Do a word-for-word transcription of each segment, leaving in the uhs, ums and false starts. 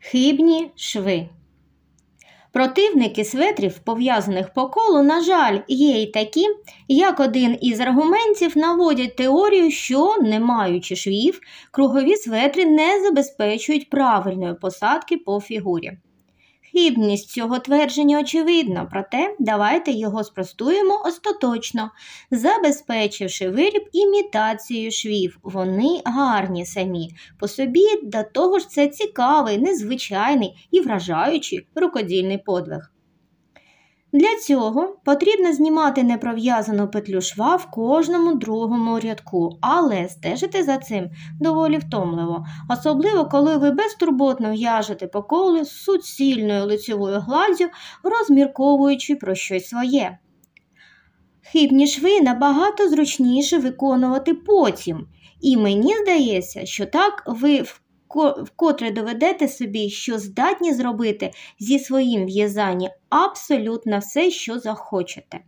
Хибні шви. Противники светрів, пов'язаних по колу, на жаль, є й такі, як один із аргументів наводять теорію, що, не маючи швів, кругові светри не забезпечують правильної посадки по фігурі. Хибність цього твердження очевидна, проте давайте його спростуємо остаточно, забезпечивши виріб імітацією швів. Вони гарні самі по собі, до того ж це цікавий, незвичайний і вражаючий рукодільний подвиг. Для цього потрібно знімати непров'язану петлю шва в кожному другому рядку, але стежити за цим доволі втомливо, особливо коли ви безтурботно в'яжете по колу з суцільною лицевою гладдю, розмірковуючи про щось своє. Хибні шви набагато зручніше виконувати потім, і мені здається, що так ви вкотре доведете собі, що здатні зробити зі своїм в'язанням абсолютно все, що захочете.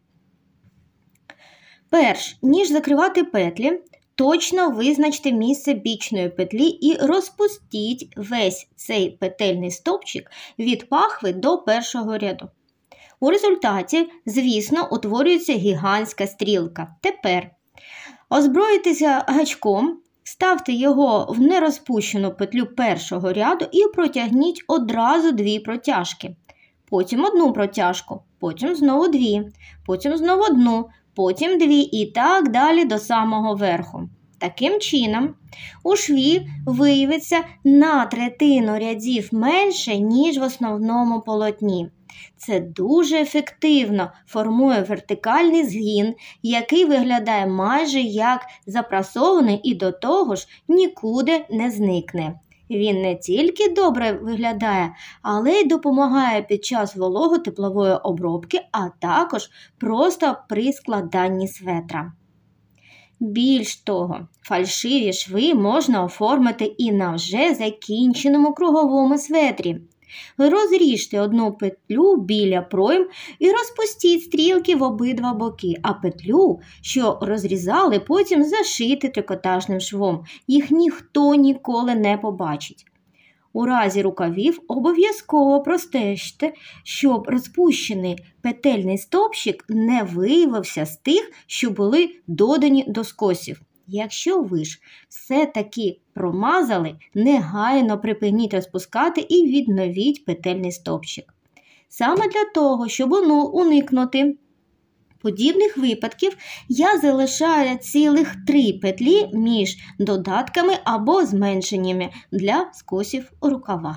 Перш ніж закривати петлі, точно визначте місце бічної петлі і розпустіть весь цей петельний стовпчик від пахви до першого ряду. У результаті, звісно, утворюється гігантська стрілка. Тепер озброїтеся гачком, ставте його в нерозпущену петлю першого ряду і протягніть одразу дві протяжки. Потім одну протяжку, потім знову дві, потім знову одну, потім дві і так далі до самого верху. Таким чином, у шві виявиться на третину рядів менше, ніж в основному полотні. Це дуже ефективно формує вертикальний згін, який виглядає майже як запрасований і до того ж нікуди не зникне. Він не тільки добре виглядає, але й допомагає під час волого-теплової обробки, а також просто при складанні светра. Більш того, фальшиві шви можна оформити і на вже закінченому круговому светрі. Розріжте одну петлю біля пройм і розпустіть стрілки в обидва боки, а петлю, що розрізали, потім зашити трикотажним швом. Їх ніхто ніколи не побачить. У разі рукавів обов'язково простежте, щоб розпущений петельний стовпчик не виявився з тих, що були додані до скосів. Якщо ви ж все-таки промазали, негайно припиніть розпускати і відновіть петельний стовпчик. Саме для того, щоб уникнути подібних випадків, я залишаю цілих три петлі між додатками або зменшеннями для скосів рукава.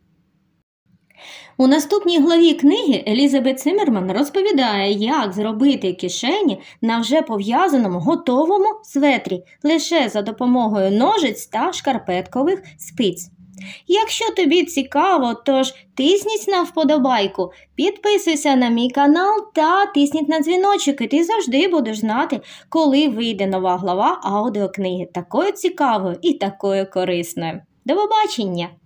У наступній главі книги Елізабет Циммерман розповідає, як зробити кишені на вже пов'язаному готовому светрі лише за допомогою ножиць та шкарпеткових спиць. Якщо тобі цікаво, тож тисніть на вподобайку, підписуйся на мій канал та тисніть на дзвіночок, і ти завжди будеш знати, коли вийде нова глава аудіокниги, такою цікавою і такою корисною. До побачення!